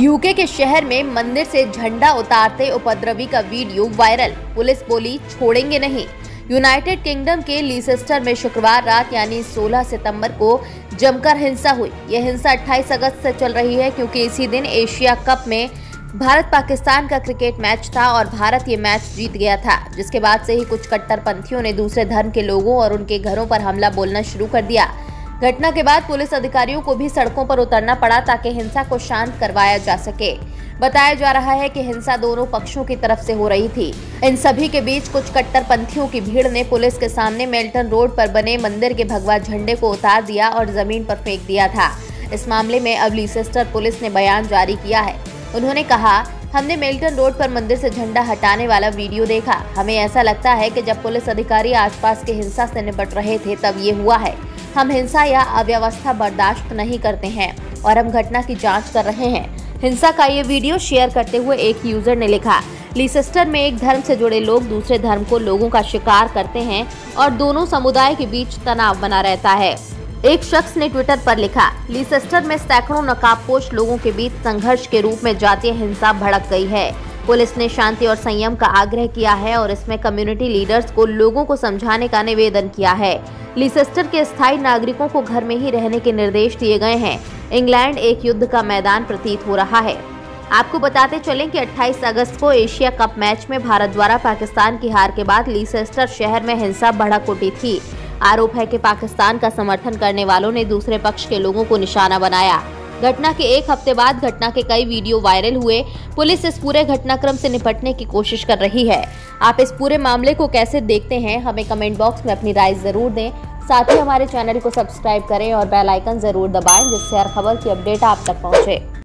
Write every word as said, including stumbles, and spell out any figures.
UK के शहर में मंदिर से झंडा उतारते उपद्रवी का वीडियो वायरल। पुलिस बोली छोड़ेंगे नहीं। यूनाइटेड किंगडम के लीसेस्टर में शुक्रवार रात यानी सोलह सितंबर को जमकर हिंसा हुई। यह हिंसा अट्ठाईस अगस्त से चल रही है क्योंकि इसी दिन एशिया कप में भारत पाकिस्तान का क्रिकेट मैच था और भारत ये मैच जीत गया था, जिसके बाद से ही कुछ कट्टरपंथियों ने दूसरे धर्म के लोगों और उनके घरों पर हमला बोलना शुरू कर दिया। घटना के बाद पुलिस अधिकारियों को भी सड़कों पर उतरना पड़ा ताकि हिंसा को शांत करवाया जा सके। बताया जा रहा है कि हिंसा दोनों पक्षों की तरफ से हो रही थी। इन सभी के बीच कुछ कट्टरपंथियों की भीड़ ने पुलिस के सामने मेल्टन रोड पर बने मंदिर के भगवा झंडे को उतार दिया और जमीन पर फेंक दिया था। इस मामले में अब लीसेस्टर पुलिस ने बयान जारी किया है। उन्होंने कहा, हमने मेल्टन रोड पर मंदिर से झंडा हटाने वाला वीडियो देखा। हमें ऐसा लगता है कि जब पुलिस अधिकारी आसपास की हिंसा से निपट रहे थे तब ये हुआ है। हम हिंसा या अव्यवस्था बर्दाश्त नहीं करते हैं और हम घटना की जांच कर रहे हैं। हिंसा का ये वीडियो शेयर करते हुए एक यूजर ने लिखा, लीसेस्टर में एक धर्म से जुड़े लोग दूसरे धर्म को लोगों का शिकार करते हैं और दोनों समुदाय के बीच तनाव बना रहता है। एक शख्स ने ट्विटर पर लिखा, लीसेस्टर में सैकड़ों नकाबपोश लोगों के बीच संघर्ष के रूप में जातीय हिंसा भड़क गई है। पुलिस ने शांति और संयम का आग्रह किया है और इसमें कम्युनिटी लीडर्स को लोगों को समझाने का निवेदन किया है। लीसेस्टर के स्थायी नागरिकों को घर में ही रहने के निर्देश दिए गए हैं। इंग्लैंड एक युद्ध का मैदान प्रतीत हो रहा है। आपको बताते चलें कि अट्ठाईस अगस्त को एशिया कप मैच में भारत द्वारा पाकिस्तान की हार के बाद लीसेस्टर शहर में हिंसा भड़क उठी थी। आरोप है कि पाकिस्तान का समर्थन करने वालों ने दूसरे पक्ष के लोगों को निशाना बनाया। घटना के एक हफ्ते बाद घटना के कई वीडियो वायरल हुए। पुलिस इस पूरे घटनाक्रम से निपटने की कोशिश कर रही है। आप इस पूरे मामले को कैसे देखते हैं, हमें कमेंट बॉक्स में अपनी राय जरूर दें। साथ ही हमारे चैनल को सब्सक्राइब करें और बेल आइकन जरूर दबाएं, जिससे हर खबर की अपडेट आप तक पहुंचे।